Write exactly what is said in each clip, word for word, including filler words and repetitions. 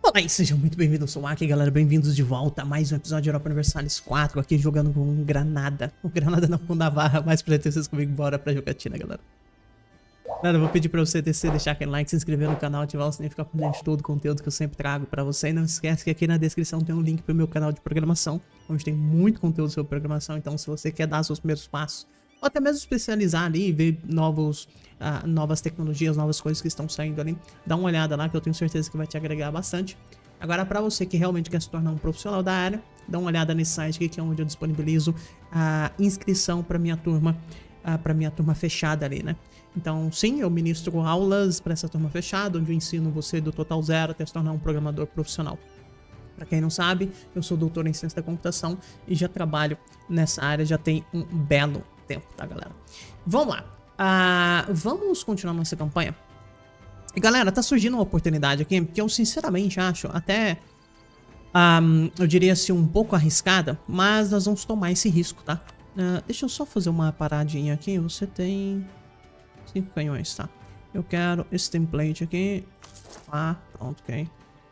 Olá e sejam muito bem-vindos, eu sou o Aki, galera, bem-vindos de volta a mais um episódio de Europa Universalis quatro, aqui jogando com um Granada, um Granada não, com Navarra, mais pra ter vocês comigo, bora pra jogatina, galera. Galera, eu vou pedir pra você descer, deixar aquele like, se inscrever no canal, ativar o sininho, ficar por dentro de todo o conteúdo que eu sempre trago pra você, e não esquece que aqui na descrição tem um link pro meu canal de programação, onde tem muito conteúdo sobre programação, então se você quer dar seus primeiros passos, ou até mesmo especializar ali e ver novos, uh, novas tecnologias, novas coisas que estão saindo ali, dá uma olhada lá que eu tenho certeza que vai te agregar bastante. Agora, para você que realmente quer se tornar um profissional da área, dá uma olhada nesse site aqui, que é onde eu disponibilizo a inscrição para minha turma, uh, para minha turma fechada ali, né? Então, sim, eu ministro aulas para essa turma fechada, onde eu ensino você do total zero até se tornar um programador profissional. Para quem não sabe, eu sou doutor em ciência da computação e já trabalho nessa área já tem um belo tempo, tá, galera? Vamos lá. Uh, vamos continuar nossa campanha. E galera, tá surgindo uma oportunidade aqui que eu sinceramente acho até, um, eu diria assim, um pouco arriscada, mas nós vamos tomar esse risco, tá? Uh, deixa eu só fazer uma paradinha aqui. Você tem cinco canhões, tá? Eu quero esse template aqui. Ah, pronto, ok.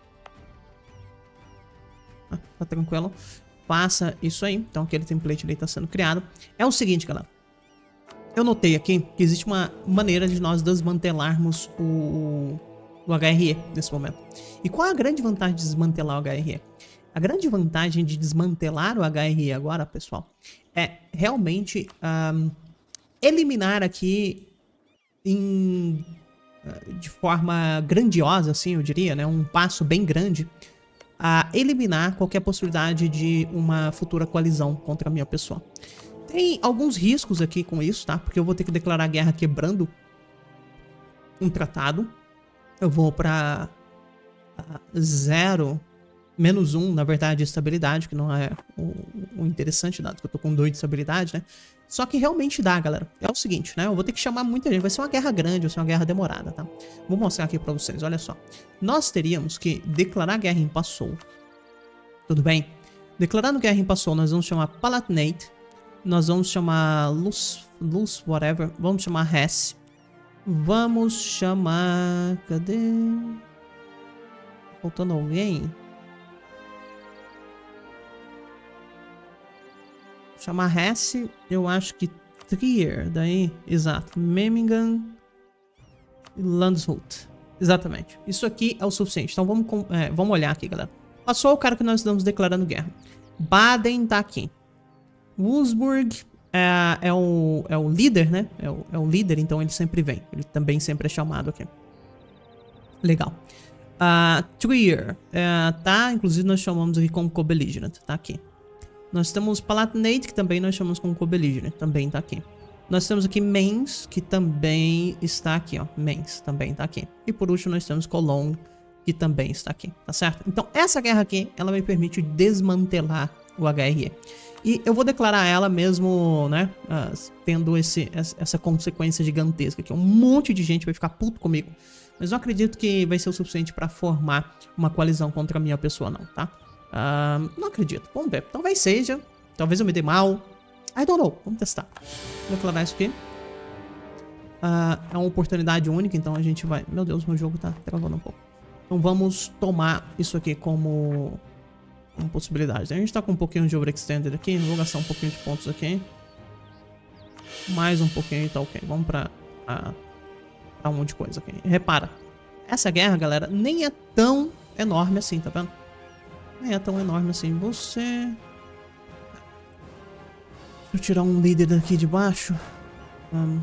Ah, tá tranquilo. Passa isso aí. Então aquele template ali tá sendo criado. É o seguinte, galera. Eu notei aqui que existe uma maneira de nós desmantelarmos o, o H R E nesse momento. E qual é a grande vantagem de desmantelar o H R E? A grande vantagem de desmantelar o H R E agora, pessoal, é realmente um, eliminar aqui em, de forma grandiosa, assim, eu diria, né, um passo bem grande, a eliminar qualquer possibilidade de uma futura coalizão contra a minha pessoa. Tem alguns riscos aqui com isso, tá? Porque eu vou ter que declarar guerra quebrando um tratado. Eu vou pra uh, zero, menos um, na verdade, de estabilidade, que não é o, o interessante, dado que eu tô com dois de estabilidade, né? Só que realmente dá, galera. É o seguinte, né? Eu vou ter que chamar muita gente. Vai ser uma guerra grande, vai ser uma guerra demorada, tá? Vou mostrar aqui pra vocês, olha só. Nós teríamos que declarar guerra em Passou. Tudo bem? Declarando guerra em Passou, nós vamos chamar Palatinate. Nós vamos chamar Luz, Luz, whatever. Vamos chamar Hesse. Vamos chamar... Cadê? Faltando alguém? Chamar Hesse. Eu acho que Trier. Daí, exato. Memmingen e Landshut. Exatamente. Isso aqui é o suficiente. Então vamos, é, vamos olhar aqui, galera. Passou o cara que nós estamos declarando guerra. Baden tá aqui. Wurzburg é, é, o, é o líder, né? É o, é o líder, então ele sempre vem. Ele também sempre é chamado aqui. Legal. Uh, Trier, é, tá? Inclusive nós chamamos aqui como co-belligerent, tá aqui. Nós temos Palatinate, que também nós chamamos como co-belligerent, também tá aqui. Nós temos aqui Mainz, que também está aqui, ó. Mainz também tá aqui. E por último nós temos Cologne, que também está aqui, tá certo? Então essa guerra aqui, ela me permite desmantelar o H R E. E eu vou declarar ela mesmo, né, uh, tendo esse, essa consequência gigantesca aqui. Um monte de gente vai ficar puto comigo. Mas não acredito que vai ser o suficiente para formar uma coalizão contra a minha pessoa, não, tá? Uh, não acredito. Vamos ver. Talvez seja. Talvez eu me dê mal. I don't know. Vamos testar. Vou declarar isso aqui. Uh, é uma oportunidade única, então a gente vai... Meu Deus, meu jogo tá travando um pouco. Então vamos tomar isso aqui como... uma possibilidade. A gente tá com um pouquinho de overextended aqui. Vou gastar um pouquinho de pontos aqui. Mais um pouquinho e tá ok. Vamos pra, pra, pra um monte de coisa aqui. Repara, essa guerra, galera, nem é tão enorme assim, tá vendo? Nem é tão enorme assim. Você... Deixa eu tirar um líder daqui de baixo. Um...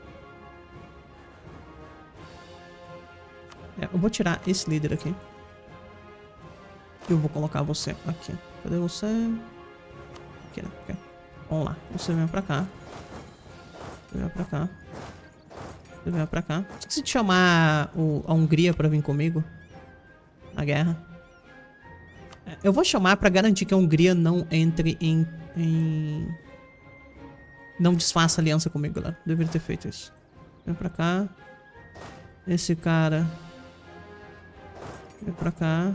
É, eu vou tirar esse líder aqui. Eu vou colocar você aqui. Cadê você? Aqui, né? Okay. Vamos lá. Você vem pra cá. Você vem pra cá. Você vem pra cá. Esqueci de chamar o, a Hungria pra vir comigo. Na guerra. Eu vou chamar pra garantir que a Hungria não entre em... em... Não desfaça aliança comigo, galera. Deveria ter feito isso. Vem pra cá. Esse cara... Vem pra cá.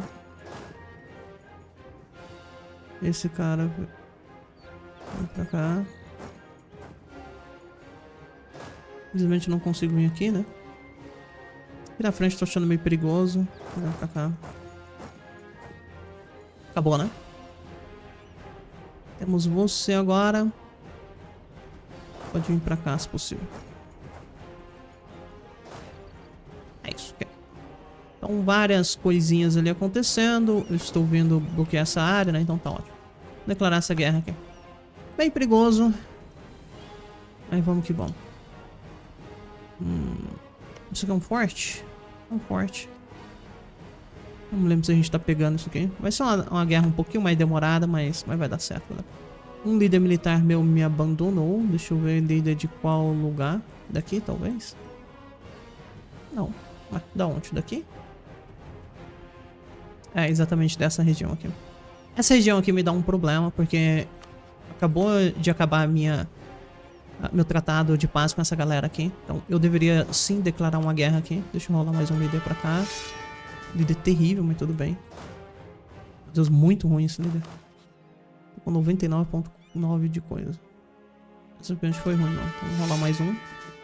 Esse cara... Vem pra cá. Infelizmente não consigo vir aqui, né? Aqui na frente tô achando meio perigoso. Vem pra cá. Acabou, né? Temos você agora. Pode vir pra cá, se possível. É isso. Okay. Então, várias coisinhas ali acontecendo. Eu estou vindo bloquear essa área, né? Então tá ótimo. Vou declarar essa guerra aqui. Bem perigoso. Aí vamos que vamos. Hum, isso aqui é um forte? Um forte. Não me lembro se a gente tá pegando isso aqui. Vai ser uma, uma guerra um pouquinho mais demorada, mas, mas vai dar certo, né? Um líder militar meu me abandonou. Deixa eu ver, líder de qual lugar? Daqui, talvez? Não. Ah, da onde? Daqui? É, exatamente dessa região aqui. Essa região aqui me dá um problema, porque acabou de acabar a minha, a, meu tratado de paz com essa galera aqui. Então eu deveria sim declarar uma guerra aqui. Deixa eu rolar mais um líder pra cá. Líder terrível, mas tudo bem. Meu Deus, muito ruim esse líder. Tô com noventa e nove ponto nove de coisa. Essa acho que foi ruim, não. Vamos rolar mais um.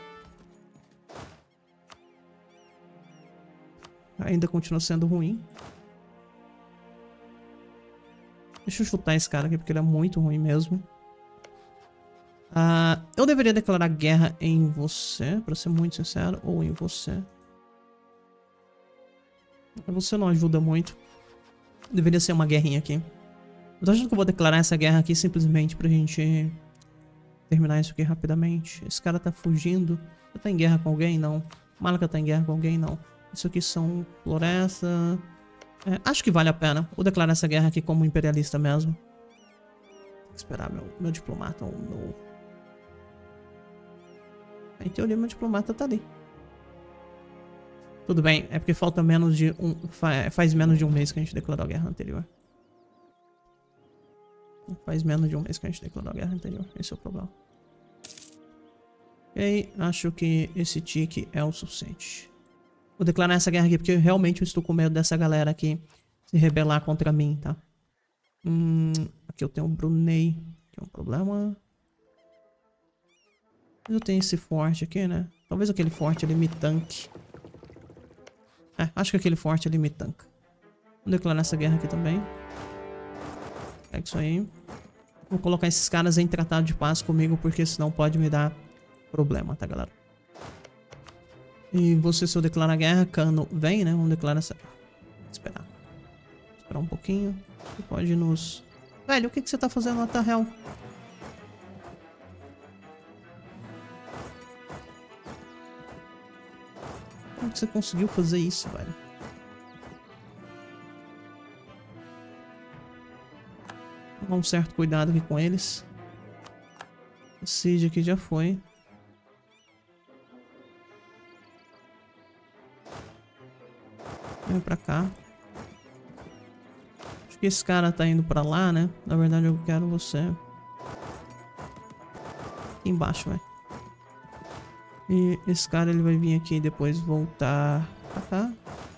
Ainda continua sendo ruim. Deixa eu chutar esse cara aqui, porque ele é muito ruim mesmo. Uh, eu deveria declarar guerra em você, pra ser muito sincero. Ou em você. Você não ajuda muito. Deveria ser uma guerrinha aqui. Eu tô achando que eu vou declarar essa guerra aqui simplesmente pra gente terminar isso aqui rapidamente. Esse cara tá fugindo. Você tá em guerra com alguém? Não. Malaka tá em guerra com alguém? Não. Isso aqui são floresta. É, acho que vale a pena. Vou declarar essa guerra aqui como imperialista mesmo. Tem que esperar meu, meu diplomata ou no... Em teoria meu diplomata tá ali. Tudo bem, é porque falta menos de um... Faz menos de um mês que a gente declarou a guerra anterior. Faz menos de um mês que a gente declarou a guerra anterior. Esse é o problema. Ok, acho que esse tique é o suficiente. Vou declarar essa guerra aqui porque eu realmente estou com medo dessa galera aqui se rebelar contra mim, tá? Hum, aqui eu tenho o Brunei. Tem um problema. Eu tenho esse forte aqui, né? Talvez aquele forte ali me tanque. É, acho que aquele forte ali me tanca. Vou declarar essa guerra aqui também. Pega isso aí. Vou colocar esses caras em tratado de paz comigo, porque senão pode me dar problema, tá, galera? E você, se eu declarar guerra, Cano vem, né? Vamos declarar essa... Esperar. Esperar um pouquinho. Você pode nos... Velho, o que, que você tá fazendo na Tahel? Como que você conseguiu fazer isso, velho? Vou tomar um certo cuidado aqui com eles. O Siege aqui já foi. Vem pra cá. Acho que esse cara tá indo pra lá, né? Na verdade eu quero você aqui embaixo, velho. E esse cara ele vai vir aqui e depois voltar pra cá.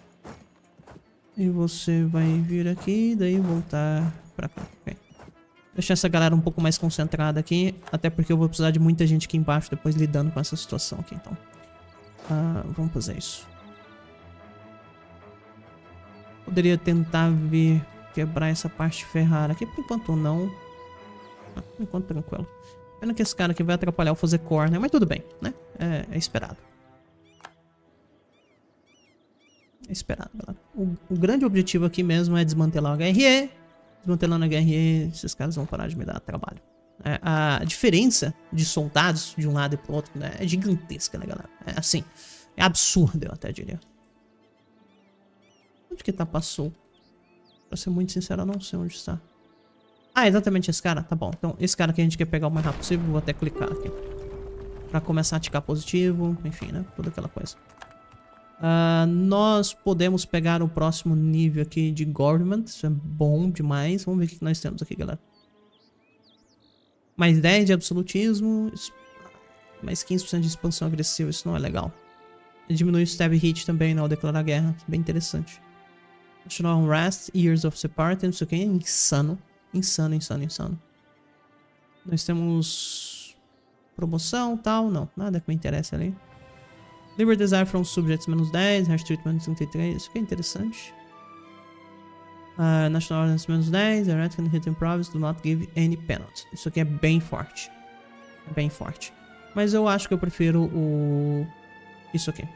E você vai vir aqui e daí voltar pra cá. Okay. Deixar essa galera um pouco mais concentrada aqui. Até porque eu vou precisar de muita gente aqui embaixo depois lidando com essa situação aqui, então. Uh, vamos fazer isso. Poderia tentar vir quebrar essa parte ferrada aqui. Por enquanto não. Ah, por enquanto tranquilo. Pena que esse cara aqui vai atrapalhar o fazer core, né? Mas tudo bem, né? É, é esperado. É esperado, galera. O, o grande objetivo aqui mesmo é desmantelar o H R E. Desmantelando o H R E, esses caras vão parar de me dar trabalho. É, a diferença de soldados de um lado e pro outro, né, é gigantesca, né, galera? É assim, é absurdo, eu até diria. Onde que tá passou? Pra ser muito sincero, eu não sei onde está. Ah, exatamente esse cara? Tá bom. Então, esse cara que a gente quer pegar o mais rápido possível, vou até clicar aqui. Pra começar a ticar positivo, enfim, né? Toda aquela coisa. Uh, nós podemos pegar o próximo nível aqui de government. Isso é bom demais. Vamos ver o que nós temos aqui, galera. Mais dez de absolutismo. Mais quinze por cento de expansão agressiva. Isso não é legal. Diminui o stab hit também, não, declarar guerra. Bem interessante. National Unrest, Years of Separation. Isso aqui é insano. Insano, insano, insano. Nós temos promoção, tal, não. Nada que me interessa ali. Liberty Desire from Subjects, menos dez. Hash Treatment, trinta e três. Isso aqui é interessante. Uh, National Ordinance menos dez. The red can hit in province, do not give any penalty. Isso aqui é bem forte. É bem forte. Mas eu acho que eu prefiro o... Isso aqui.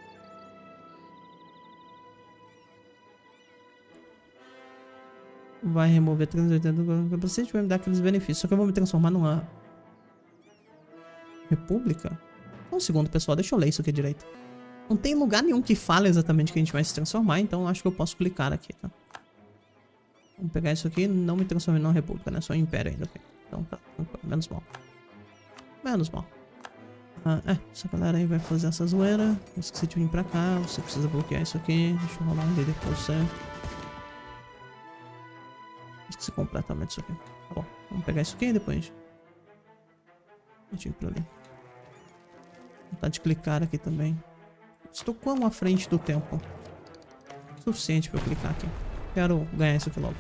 Vai remover trezentos e oitenta do capacete, vai me dar aqueles benefícios. Só que eu vou me transformar numa... República? Um segundo, pessoal. Deixa eu ler isso aqui direito. Não tem lugar nenhum que fala exatamente que a gente vai se transformar, então acho que eu posso clicar aqui, tá? Vamos pegar isso aqui. Não me transformei numa república, né? Só em império ainda. Okay. Então tá. Menos mal. Menos mal. Ah, é. Essa galera aí vai fazer essa zoeira. Eu esqueci de vir pra cá. Você precisa bloquear isso aqui. Deixa eu rolar um líder pra você. Esqueci completamente isso aqui. Tá bom. Vamos pegar isso aqui e depois a gente ir pra ali. Vou tentar de clicar aqui também. Estou quão à frente do tempo? Suficiente pra eu clicar aqui. Quero ganhar isso aqui logo.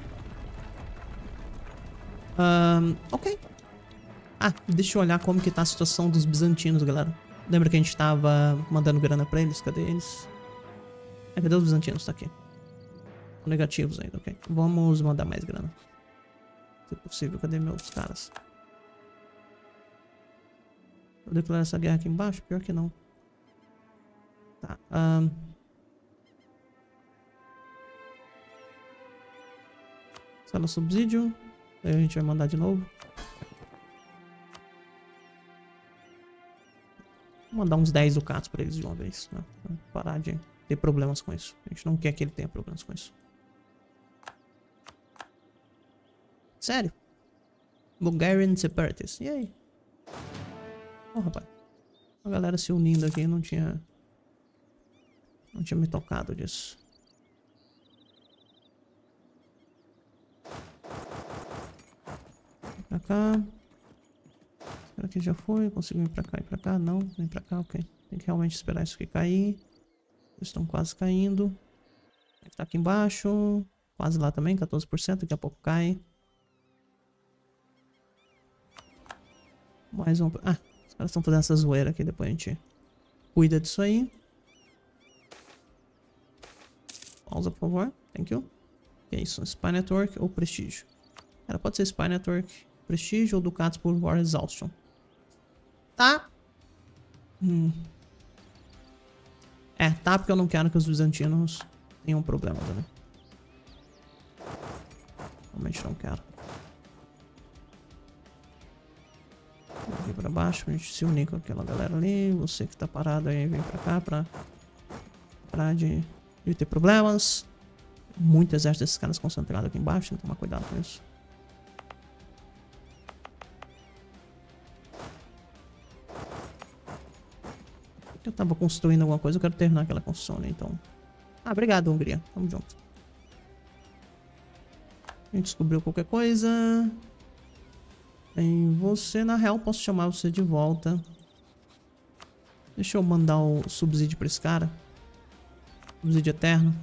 Um, ok. Ah, deixa eu olhar como que tá a situação dos bizantinos, galera. Lembra que a gente tava mandando grana pra eles? Cadê eles? É, cadê os bizantinos? Tá aqui. Negativos ainda, ok. Vamos mandar mais grana. Se possível, cadê meus caras? Vou declarar essa guerra aqui embaixo? Pior que não. Tá. Um... Sala subsídio. Aí a gente vai mandar de novo. Vou mandar uns dez ducatos pra eles de uma vez, né? Pra parar de ter problemas com isso. A gente não quer que ele tenha problemas com isso. Sério? Bulgarian Separatists. E aí? Ó, oh, rapaz. A galera se unindo aqui, não tinha... Não tinha me tocado disso. Vem pra cá. Será que já foi? Consigo vir pra cá e pra cá? Não, vem pra cá, ok. Tem que realmente esperar isso aqui cair. Eles estão quase caindo. Tá aqui embaixo. Quase lá também, quatorze por cento. Daqui a pouco cai. Mais um... Ah, os caras estão fazendo essa zoeira aqui. Depois a gente cuida disso aí. Pausa, por favor. Thank you. Que é isso? Spy Network ou Prestígio? Cara, pode ser Spy Network, Prestígio ou Ducatos por War Exhaustion. Tá. Hum. É, tá, porque eu não quero que os bizantinos tenham problema também. Realmente não quero. Aqui pra baixo, a gente se unir com aquela galera ali. Você que tá parado aí, vem pra cá pra parar de, de ter problemas. Muito exército desses caras concentrado aqui embaixo, tem que tomar cuidado com isso. Eu tava construindo alguma coisa, eu quero terminar aquela construção ali, então... Ah, obrigado, Hungria. Tamo junto. A gente descobriu qualquer coisa. Em você, na real, posso chamar você de volta. Deixa eu mandar o subsídio pra esse cara. Subsídio eterno.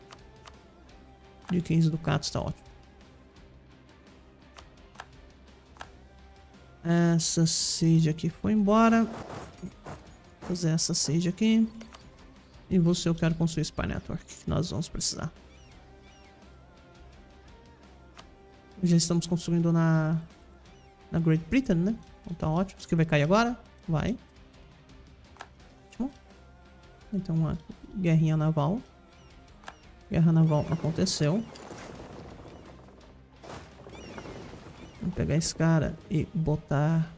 De quinze ducatos, tá ótimo. Essa siege aqui foi embora. Vou fazer essa siege aqui. E você eu quero construir Spy Network, que nós vamos precisar. Já estamos construindo na, na Great Britain, né? Então tá ótimo. Isso aqui vai cair agora? Vai. Ótimo. Então uma guerrinha naval. Guerra naval aconteceu. Vamos pegar esse cara e botar...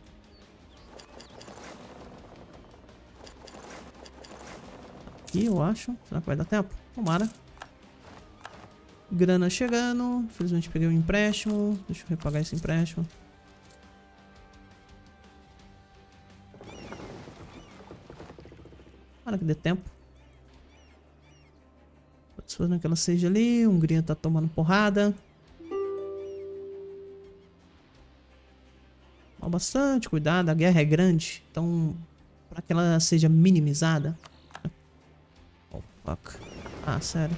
Aqui, eu acho. Será que vai dar tempo? Tomara. Grana chegando. Infelizmente peguei um empréstimo. Deixa eu repagar esse empréstimo. Para que dê tempo. Fazendo aquela seja ali. A Hungria tá tomando porrada. Toma bastante cuidado. A guerra é grande. Então, para que ela seja minimizada. Oh, fuck. Ah, sério.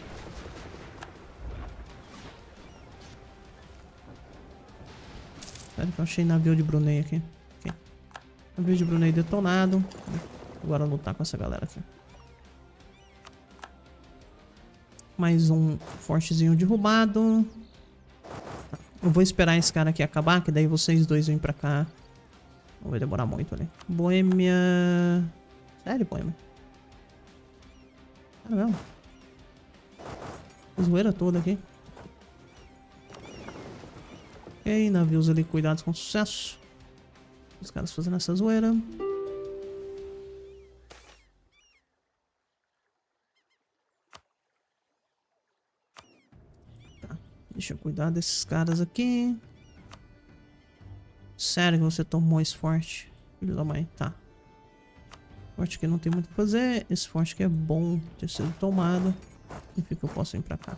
Sério que eu achei navio de Brunei aqui. Okay. Navio de Brunei detonado. Agora lutar com essa galera aqui. Mais um fortezinho derrubado. Eu vou esperar esse cara aqui acabar, que daí vocês dois vêm pra cá. Não vai demorar muito ali. Boêmia... Sério, Boêmia? Caramba. Zoeira toda aqui. Ok, navios ali cuidados com sucesso. Os caras fazendo essa zoeira. Tá, deixa eu cuidar desses caras aqui. Sério que você tomou esse forte? Filho da mãe, tá. Forte que não tem muito o que fazer. Esse forte que é bom ter sido tomado. Significa que eu posso vir pra cá.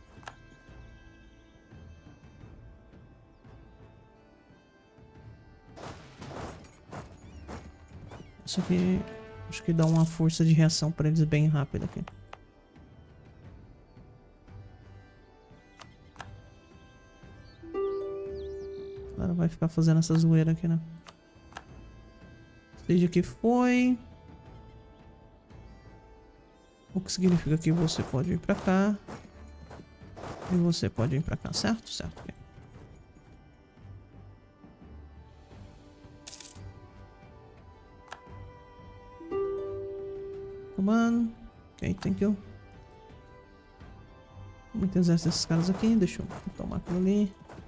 Isso aqui acho que dá uma força de reação pra eles bem rápida aqui. O cara vai ficar fazendo essa zoeira aqui, né? Seja que foi. O que significa que você pode vir pra cá. E você pode vir pra cá, certo? Certo. Okay. Come on. Ok, thank you. Muito exército desses caras aqui. Deixa eu tomar aquilo ali.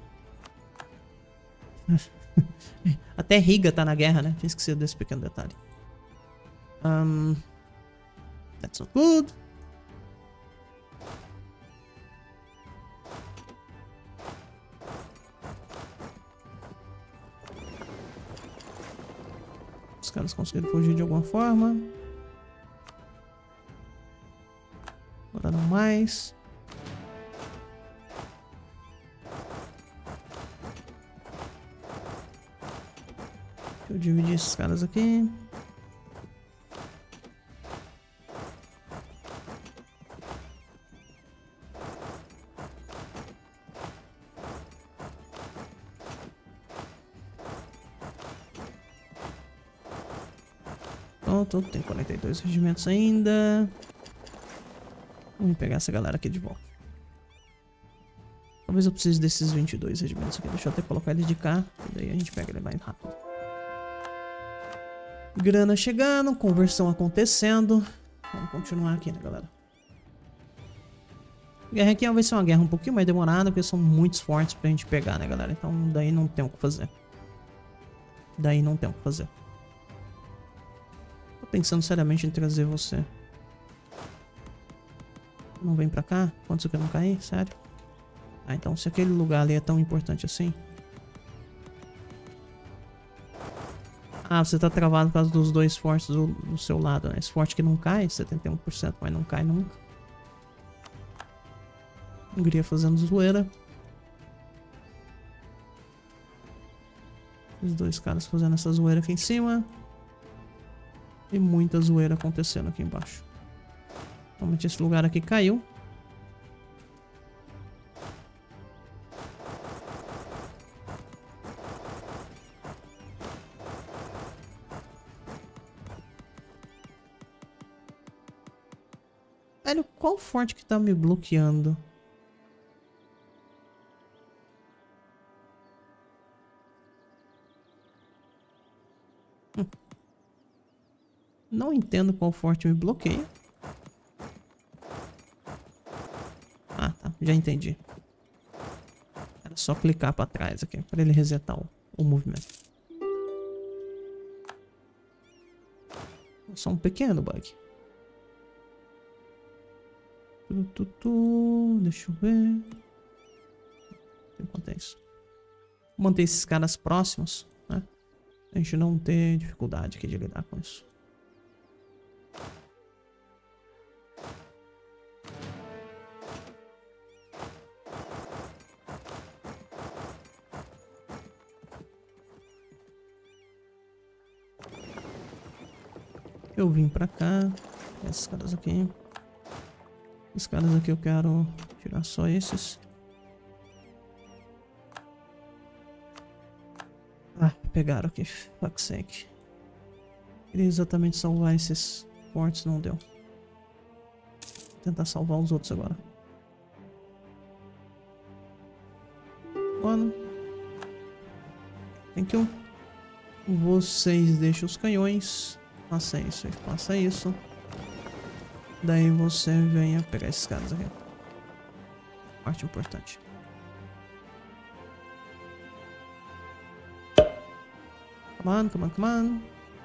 Até Riga tá na guerra, né? Tinha esquecido desse pequeno detalhe. Um, that's not good. Os caras conseguiram fugir de alguma forma. Agora não mais. Deixa eu dividir esses caras aqui. Pronto, tem quarenta e dois regimentos ainda. Vamos pegar essa galera aqui de volta. Talvez eu precise desses vinte e dois regimentos aqui. Deixa eu até colocar eles de cá. E daí a gente pega ele mais rápido. Grana chegando, conversão acontecendo. Vamos continuar aqui, né, galera? A guerra aqui vai ser uma guerra um pouquinho mais demorada, porque são muitos fortes pra gente pegar, né, galera? Então daí não tem o que fazer. Daí não tem o que fazer. Tô pensando seriamente em trazer você. Não vem pra cá? Quanto você quer não cair? Sério? Ah, então se aquele lugar ali é tão importante assim... Ah, você tá travado por causa dos dois fortes do, do seu lado, né? Esse forte que não cai, setenta e um por cento, mas não cai nunca. Hungria fazendo zoeira. Os dois caras fazendo essa zoeira aqui em cima. E muita zoeira acontecendo aqui embaixo. Realmente esse lugar aqui caiu. Velho, qual forte que tá me bloqueando? Hum. Não entendo qual forte me bloqueia. Ah, tá. Já entendi. Era só clicar pra trás aqui, pra ele resetar o, o movimento. Só um pequeno bug. Deixa eu ver. Enquanto é isso. Manter esses caras próximos, né? A gente não ter dificuldade aqui de lidar com isso. Eu vim pra cá. Esses caras aqui. Esses caras aqui eu quero tirar só esses. Ah, pegaram aqui. Fuck sake. Queria exatamente salvar esses fortes, não deu. Vou tentar salvar os outros agora. one. Thank you. Vocês deixam os canhões. Passa isso aí, passa isso. Daí você venha pegar esses caras aqui. Parte importante. Come on, come on, come on.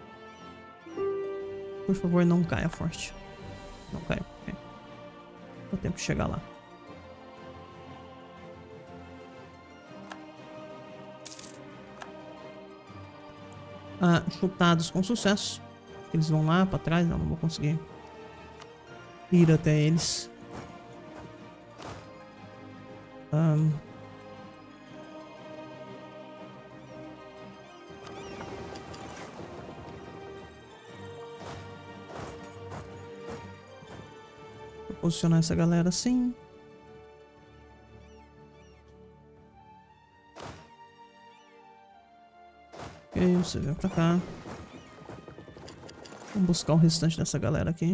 Por favor, não caia forte. Não caia. Okay. Dá tempo de chegar lá. Ah, chutados com sucesso. Eles vão lá pra trás. Não, não vou conseguir ir até eles. Um... Vou posicionar essa galera assim. Ok, você vem pra cá. Vamos buscar o restante dessa galera aqui.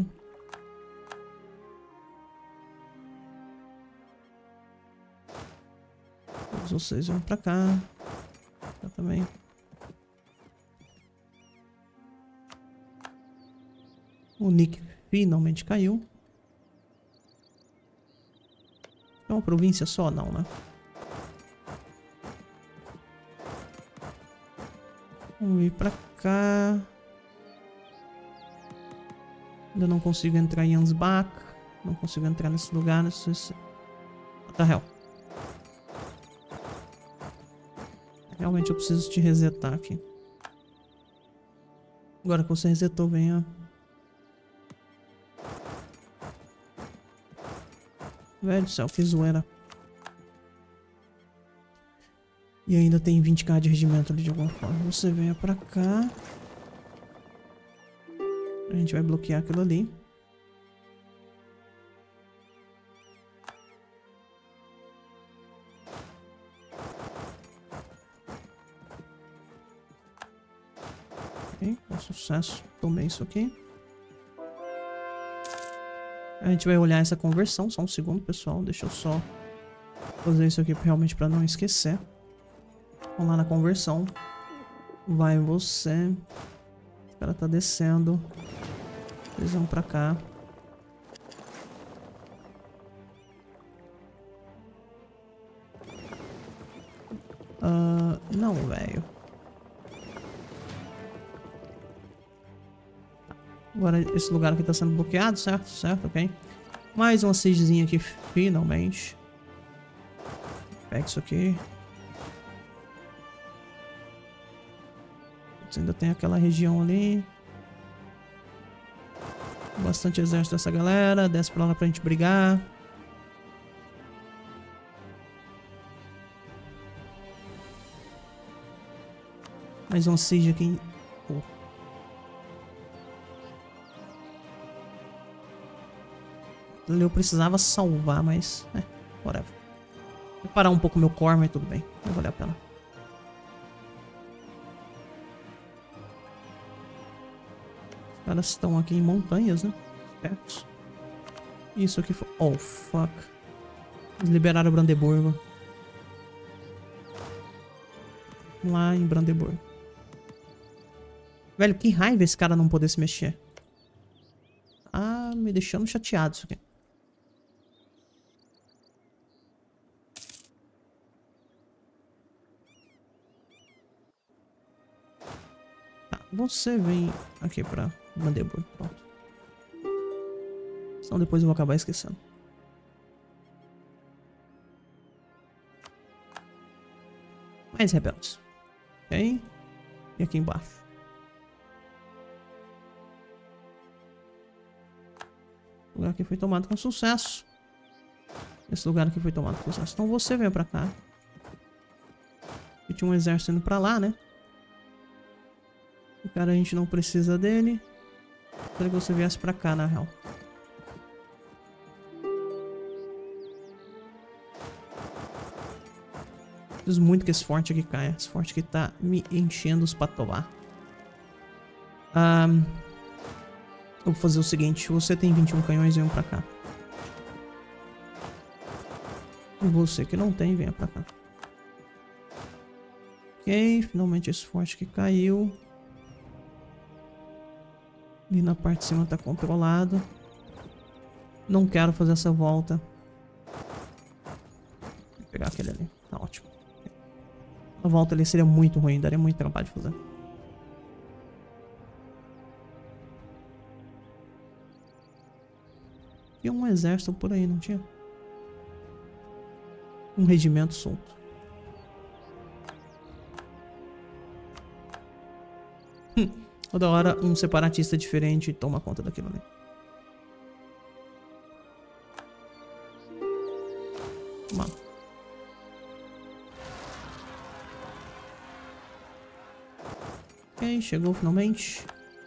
Todos vocês vão pra cá. Cá também. O Nick finalmente caiu. É uma província só? Não, né? Vamos vir pra cá. Ainda não consigo entrar em Ansbach. Não consigo entrar nesse lugar. Nesse... What the hell? Realmente eu preciso te resetar aqui. Agora que você resetou, venha. Velho do céu, que zoeira. E ainda tem vinte k de regimento ali de alguma forma. Você venha pra cá. A gente vai bloquear aquilo ali. Ok, com sucesso. Tomei isso aqui. A gente vai olhar essa conversão. Só um segundo, pessoal. Deixa eu só fazer isso aqui realmente para não esquecer. Vamos lá na conversão. Vai você. O cara tá descendo. Eles vão pra cá. Uh, não, velho. Agora esse lugar aqui tá sendo bloqueado, certo? Certo, ok. Mais uma siegezinha aqui, finalmente. Pega isso aqui. Ainda tem aquela região ali. Bastante exército dessa galera. Desce pra lá pra gente brigar. Mais um siege aqui. Oh. Eu precisava salvar, mas... É, whatever. Vou parar um pouco meu core, mas tudo bem. Não vale a pena. Os caras estão aqui em montanhas, né? Perto. Isso aqui foi... Oh, fuck. Eles liberaram Brandeburgo. Lá em Brandeburgo. Velho, que raiva esse cara não poder se mexer. Ah, me deixando chateado isso aqui. Tá, você vem aqui pra Brandeburgo. Pronto. Senão depois eu vou acabar esquecendo. Mais rebeldes. Ok? E aqui embaixo. O lugar aqui foi tomado com sucesso. Esse lugar aqui foi tomado com sucesso. Então você vem pra cá. E tinha um exército indo pra lá, né? O cara a gente não precisa dele. Queria que você viesse pra cá, na real. Preciso muito que esse forte aqui caia. Esse forte aqui tá me enchendo os patovar. Um, eu vou fazer o seguinte. Você tem vinte e um canhões, venha pra cá. E você que não tem, venha pra cá. Ok, finalmente esse forte que caiu. Ali na parte de cima tá controlado. Não quero fazer essa volta. Vou pegar aquele ali, tá ótimo. A volta ali seria muito ruim, daria muito trabalho de fazer. Tinha um exército por aí, não tinha? Um regimento solto. Hum, toda hora um separatista diferente toma conta daquilo ali. Mano. Ok, chegou finalmente.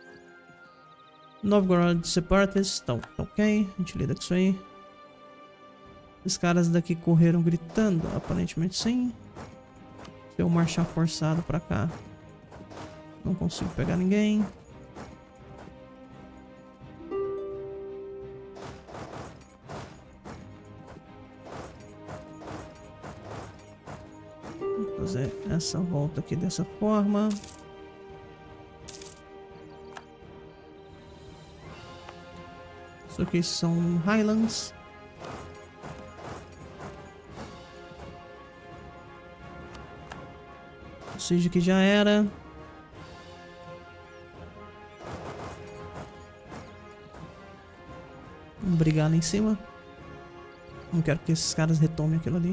Novgorod Separatists, tá, tá ok, a gente lida com isso aí. Os caras daqui correram gritando, aparentemente sim. Se eu marchar forçado pra cá, não consigo pegar ninguém. Vou fazer essa volta aqui dessa forma. Isso aqui são Highlands. Ou seja, que já era. Vamos brigar lá em cima. Não quero que esses caras retomem aquilo ali.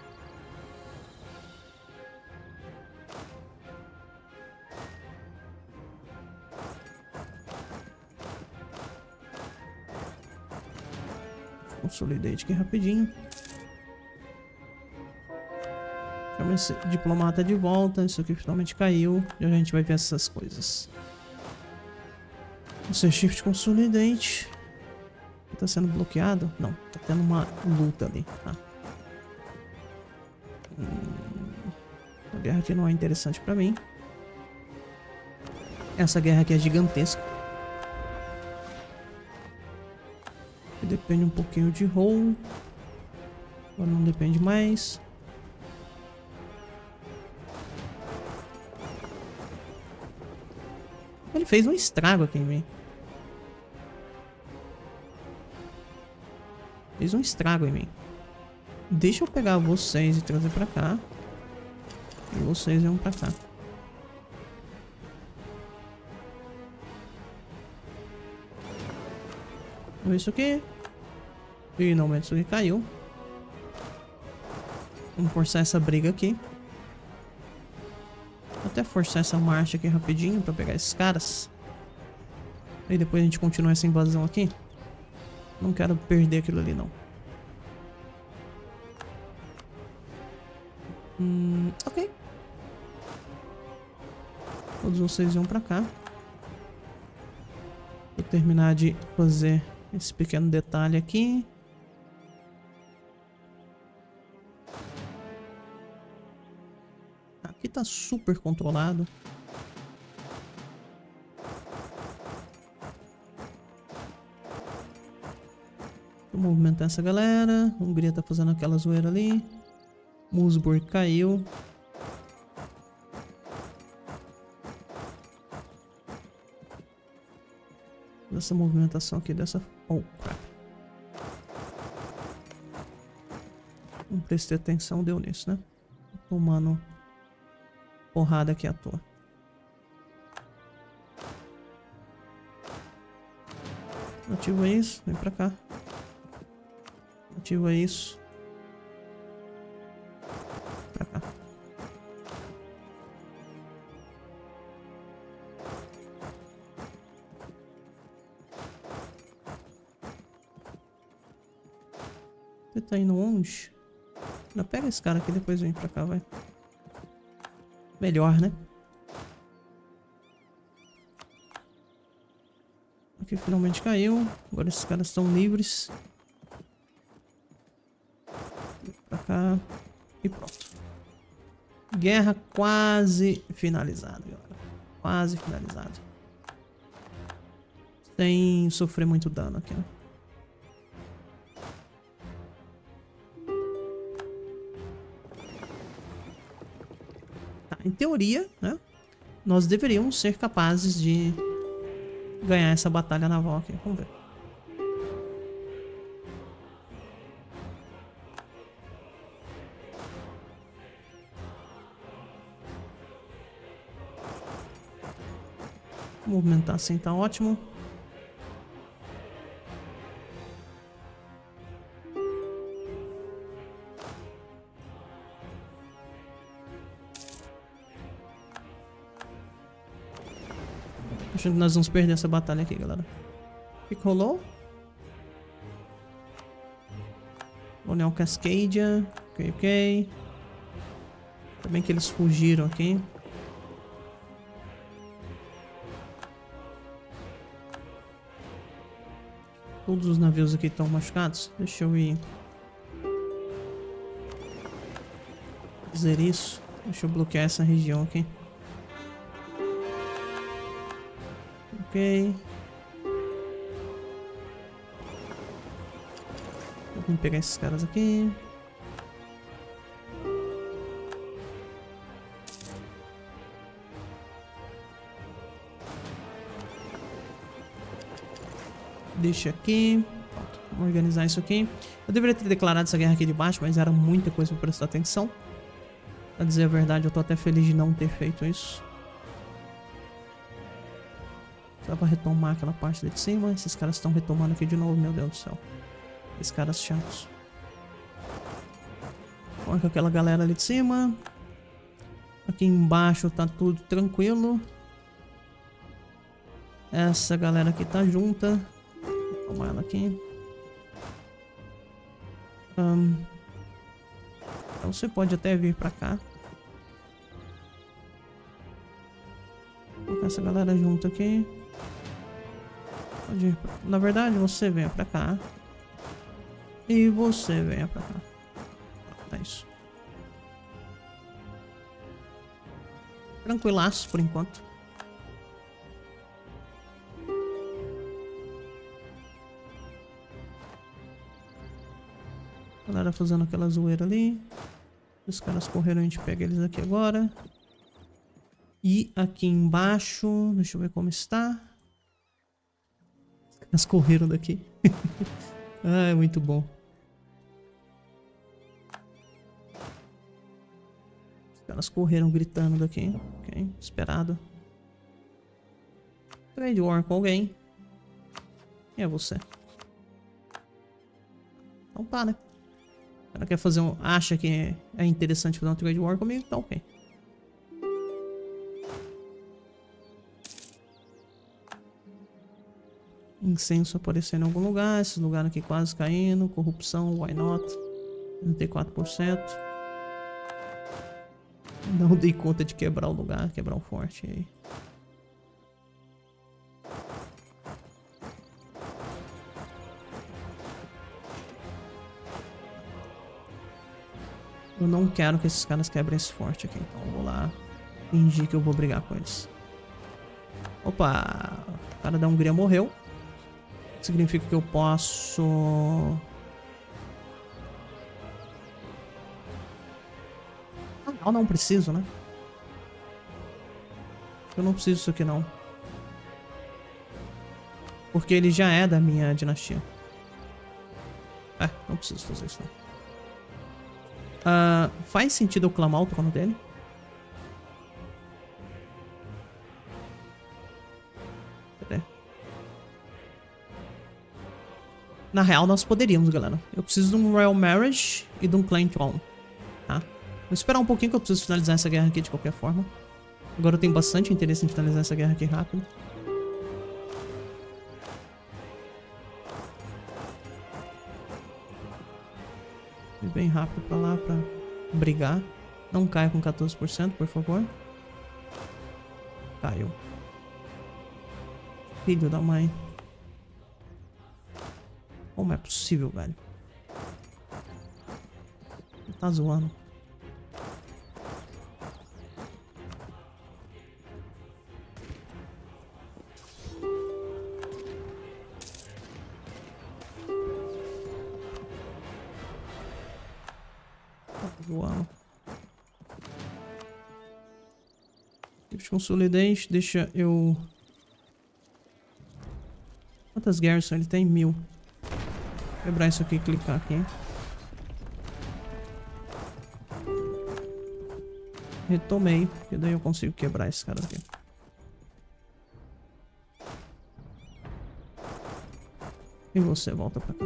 Consolidate aqui rapidinho. Chama esse diplomata de volta. Isso aqui finalmente caiu. E a gente vai ver essas coisas. Esse é Shift Consolidate. Tá sendo bloqueado? Não, tá tendo uma luta ali. Tá. Hum, a guerra aqui não é interessante pra mim. Essa guerra aqui é gigantesca. Depende um pouquinho de roll. Agora não depende mais. Ele fez um estrago aqui em mim. Fez um estrago em mim. Deixa eu pegar vocês e trazer pra cá. E vocês vão pra cá. Isso aqui. Finalmente isso aqui caiu. Vamos forçar essa briga aqui. Vou até forçar essa marcha aqui rapidinho pra pegar esses caras. E depois a gente continua essa invasão aqui. Não quero perder aquilo ali, não. Hum, ok. Todos vocês vão pra cá. Vou terminar de fazer esse pequeno detalhe aqui. Aqui tá super controlado. Vou movimentar essa galera. A Hungria tá fazendo aquela zoeira ali. Musburg caiu. Essa movimentação aqui dessa... Oh, crap. Não prestei atenção, deu nisso, né? Tomando porrada aqui à toa. Ativa isso, vem pra cá. Ativa isso. Pra cá. Você tá indo onde? Não, pega esse cara aqui, depois vem pra cá, vai. Melhor, né? Aqui finalmente caiu. Agora esses caras estão livres. Pra cá. E pronto. Guerra quase finalizada, galera. Quase finalizada. Sem sofrer muito dano aqui, né? Tá, em teoria, né? Nós deveríamos ser capazes de ganhar essa batalha naval aqui. Vamos ver. Movimentar assim tá ótimo. Acho que nós vamos perder essa batalha aqui, galera. O que que rolou? Colonial Cascadia. Ok, ok. Também que eles fugiram aqui. Todos os navios aqui estão machucados. Deixa eu ir fazer isso. Deixa eu bloquear essa região aqui. Ok. Vamos pegar esses caras aqui. Deixa aqui. Pronto, vamos organizar isso aqui. Eu deveria ter declarado essa guerra aqui de baixo, mas era muita coisa pra prestar atenção. Pra dizer a verdade, eu tô até feliz de não ter feito isso. Só pra retomar aquela parte ali de cima. Esses caras estão retomando aqui de novo, meu Deus do céu. Esses caras chatos. Olha aquela galera ali de cima. Aqui embaixo tá tudo tranquilo. Essa galera aqui tá junta. Vou tomar ela aqui. Um, então você pode até vir pra cá. Vou colocar essa galera junto aqui. Pode ir pra... Na verdade, você venha pra cá. E você venha pra cá. É isso. Tranquilaço por enquanto. Galera fazendo aquela zoeira ali. Os caras correram, a gente pega eles aqui agora. E aqui embaixo, deixa eu ver como está. Os caras correram daqui. Ah, é muito bom. Os caras correram gritando daqui. Ok, esperado. Trade war com alguém. Quem é você? Então tá, né? O cara quer fazer um... acha que é interessante fazer um trade war comigo? Tá ok. Incenso aparecendo em algum lugar. Esse lugar aqui quase caindo. Corrupção, why not? trinta e quatro por cento. Não dei conta de quebrar o lugar. Quebrar um forte aí. Eu não quero que esses caras quebrem esse forte aqui. Então eu vou lá fingir que eu vou brigar com eles. Opa! O cara da Hungria morreu. Significa que eu posso... Ah, não preciso, né? Eu não preciso disso aqui, não. Porque ele já é da minha dinastia. É, não preciso fazer isso, não. Uh, faz sentido eu clamar o trono dele? Cadê? Na real, nós poderíamos, galera. Eu preciso de um Royal Marriage e de um Clan Throne. Tá? Vou esperar um pouquinho que eu preciso finalizar essa guerra aqui de qualquer forma. Agora eu tenho bastante interesse em finalizar essa guerra aqui rápido. E bem rápido pra lá pra brigar. Não caia com quatorze por cento, por favor. Caiu. Filho da mãe. Como é possível, velho? Tá zoando. Tá zoando. Shift Consolidate, deixa eu... Quantas garrison ele tem? Mil. Vou quebrar isso aqui e clicar aqui. Retomei, porque daí eu consigo quebrar esse cara aqui. E você volta pra cá.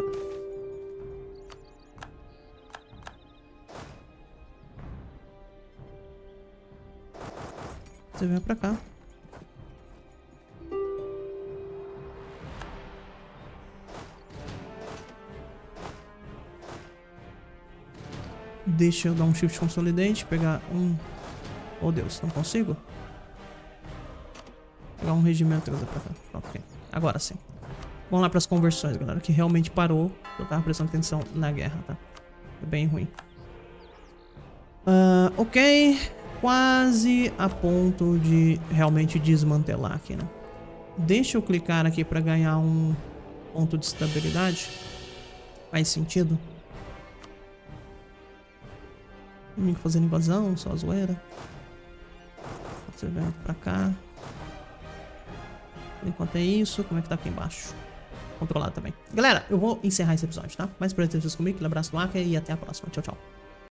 Você vem pra cá. Deixa eu dar um Shift Consolidate, pegar um... Oh Deus, não consigo? Pegar um regimento e trazer pra cá. Pronto, ok. Agora sim. Vamos lá para as conversões, galera, que realmente parou. Eu tava prestando atenção na guerra, tá? É bem ruim. Uh, ok. Quase a ponto de realmente desmantelar aqui, né? Deixa eu clicar aqui para ganhar um ponto de estabilidade. Faz sentido? Inimigo fazendo invasão, só zoeira. Você vem pra cá. Enquanto é isso, como é que tá aqui embaixo? Controlado também. Galera, eu vou encerrar esse episódio, tá? Mais prazer ter vocês comigo, aquele abraço do Aka e até a próxima. Tchau, tchau.